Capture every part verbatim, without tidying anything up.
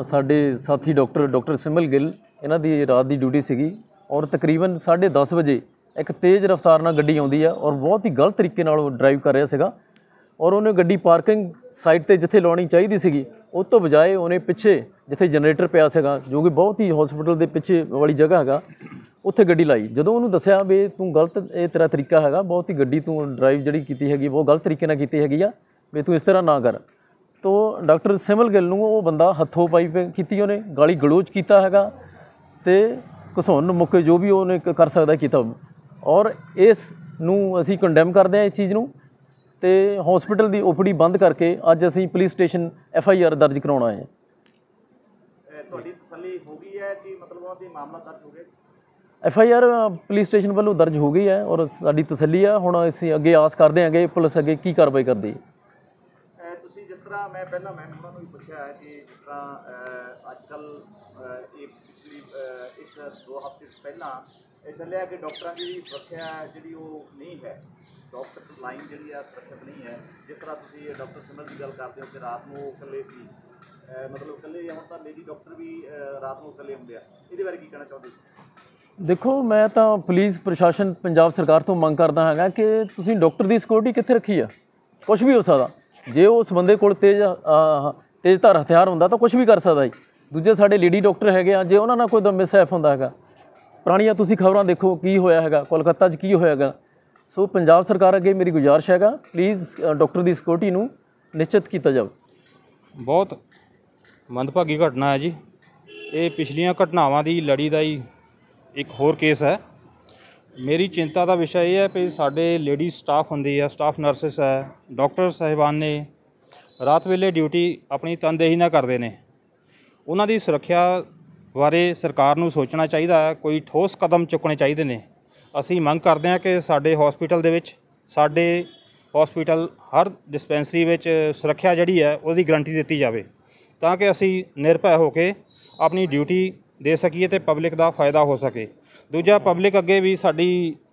साडे साथी doctor doctor सिमल गिल इन्हां दी रात की ड्यूटी सीगी और तकरीबन साढ़े दस बजे एक तेज़ रफ्तार नाल गड्डी आउंदी है और बहुत ही गलत तरीके नाल ड्राइव कर रहा सीगा और उन्हें गड्डी पार्किंग साइड ते जिथे लाउणी चाहिदी सीगी उस तो बजाए उन्हें पिछे जिथे जनरेटर पिया सीगा जो कि बहुत ही हॉस्पिटल के पिछे वाली जगह हैगा उत्थे गड्डी लाई। जदों उन्होंने दस्सिया भी तू गलत ये तेरा तरीका हैगा बहुत ही गड्डी तू ड्राइव जिहड़ी कीती हैगी बहुत गलत तरीके नाल कीती हैगी आ भी तू इस तरह ना कर। तो डॉक्टर सिमल गिल नूं वो बंदा हथों पाई कीती उन्हें गाली गलोच कीता हैगा ते घसौन मुक्के जो भी उन्हें कर सकदा कीता और इस नूं असीं कंडैम करदे हां इस चीज़ नूं ते हॉस्पिटल की ओपीडी बंद करके अज असीं police station F I R दर्ज कराउण आए हैं। तुहाडी तसल्ली हो गई है कि मतलब उन्हां ते मामला दर्ज हो गया? F I R police station वालों दर्ज हो गई है और साडी तसल्ली है हुण असीं अगे आस करदे हां कि पुलिस अगे की कार्रवाई करदी है। तुसीं जिस तरह मैं पहला मैं उन्हां नूं भी पुछिआ है कि जिस तरह अजकल ये पिछली एक दो हफ्ते पहला ये चलिया कि डॉक्टरां की सुरक्षा जिहड़ी वो नहीं है डॉक्टर लाइन जिहड़ी है सुरक्षित नहीं है। जिस तरह तुसीं डॉक्टर सिमल की गल करदे हो कि रात नूं इकल्ले सी मतलब इकल्ले हुण तां लेडी डॉक्टर भी रात नूं इकल्ले हुंदे आ इहदे बारे की कहना चाहुंदे? देखो मैं तो पुलिस प्रशासन पंजाब सरकार तो मंग करदा हां कि तुसीं डॉक्टर की सिक्योरिटी कित्थे रखी है? कुछ भी हो सकदा जे उस बंदे कोल तेज तेज धार हथियार हुंदा तो कुछ भी कर सकदा जी। दूजे साडे लेडी डॉक्टर हैगे आ जे उन्हां नाल कोई मिसहैप हुंदा हैगा पुराणियां तुसीं खबरां देखो की होया हैगा कोलकाता च की होया हैगा। सो पंजाब सरकार अगे मेरी गुजारिश हैगा प्लीज़ डॉक्टर की सिक्योरिटी नूं निश्चित किया जाए। बहुत मंदभागी घटना है जी ये पिछलियां घटनावां की लड़ी का ही एक होर केस है। मेरी चिंता का विषय ये है कि साडे लेडी स्टाफ होंदी है स्टाफ नर्सिस है डॉक्टर साहिबान ने रात वेले ड्यूटी अपनी तनदेही ना करते हैं उन्हां दी सुरक्षा बारे सरकार नूं सोचना चाहिए है कोई ठोस कदम चुकने चाहिए ने। असी मंग करते हैं कि साडे हॉस्पिटल दे विच साडे हॉस्पिटल हर डिस्पेंसरी विच सुरक्षा जिहड़ी है उसकी गारंटी दी जाए ताकि असी निर्भय होकर अपनी ड्यूटी दे सकीए तो पब्लिक का फायदा हो सके। दूजा पब्लिक अगे भी साडी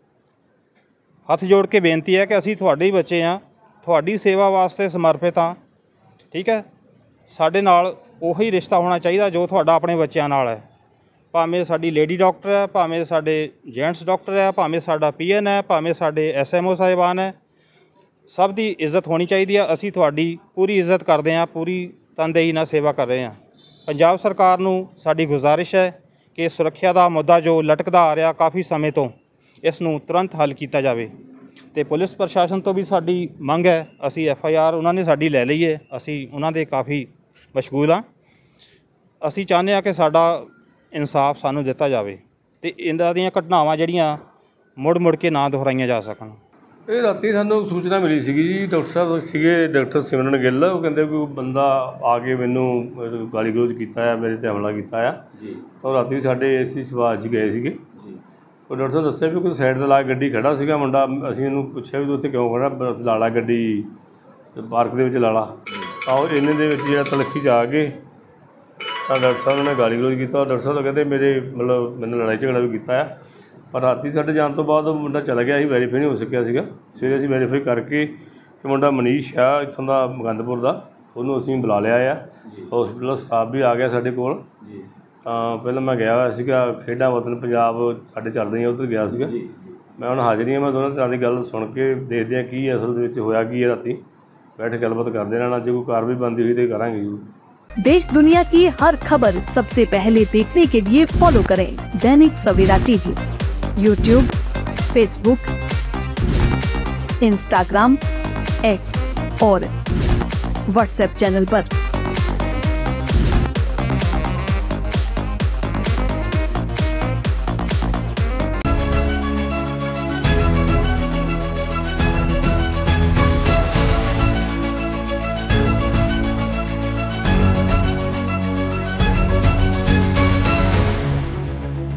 हथ जोड़ के बेनती है कि असी तुहाडे ही बच्चे हाँ तुहाडी सेवा वास्ते समर्पित हाँ ठीक है। साडे नाल उही रिश्ता होना चाहिए जो तुहाडा अपने बच्चों नाल है भावें साडी लेडी डॉक्टर है भावें साडे जेंट्स डॉक्टर है भावें साडा पी एन है भावें साडे एस एम ओ साहिबान है सब की इज्जत होनी चाहिए है। असी तुहाडी पूरी इज्जत करते हैं पूरी तनदेही नाल सेवा कर रहे हैं। पंजाब सरकार नूं साडी गुजारिश है कि सुरक्षा का मुद्दा जो लटकदा आ रहा काफ़ी समय तो इस नूं तुरंत हल किया जाए। तो पुलिस प्रशासन तो भी साडी मंग है असी एफ आई आर उन्होंने साडी लै लई है असी उन्हां दे काफ़ी मशगूल हाँ। असी चाहते हैं कि साडा इंसाफ सानू दिता जाए तो इन्हां दीयां घटनावां जिहड़ियां मुड़ मुड़ के ना दोहराइयां जा सकन। ये राती सानू सूचना मिली सी जी डॉक्टर साहब सीगे डॉक्टर सिमरन गिल वो कहते कोई बंदा आके मैनू गाली गलोच किया है मेरे ते हमला किया है तो राती साढ़े एसी सुभाष जी गए थे तो डॉक्टर साहब दस्सिया भी कोई साइड ते ला गड्डी खड़ा सीगा मुंडा असीं उहनूं पुछया भी तूं उत्थे क्यों खड़ा ला ला गड्डी पार्क दे विच ला ला तो इन्ने दे विच जिहड़ा तलखी च आ गए तो डॉक्टर साहब ने गाली गलोच किया। डॉक्टर साहब कहते मेरे मतलब मैंने लड़ाई झगड़ा भी किया है पर राती साढ़े जाने तो बाद मुंडा चला गया ही वैरीफाई नहीं हो सकिया सीगा। सवेरे असीं वैरीफाई करके कि मुंडा मनीष आ इत्थों दा गंदपुर दा उहनूं असीं बुला लिया है हॉस्पिटल स्टाफ भी आ गया साडे कोल। तां पहलां मैं गया होया सीगा खेडां वतन पंजाब साडे चल रही उधर गया सीगा मैं हुण हाज़र ही मैं दोनों तरह की गल सुन के देखदे हां की असल दे विच होया की है राती बैठ के गलबात करदे रहना जे कोई कार्रवाई बनदी हुई तो करांगे जी। देश दुनिया की हर खबर सबसे पहले देखने के लिए फॉलो करें Dainik Savera TV YouTube Facebook Instagram X और व्हाट्सएप चैनल पर।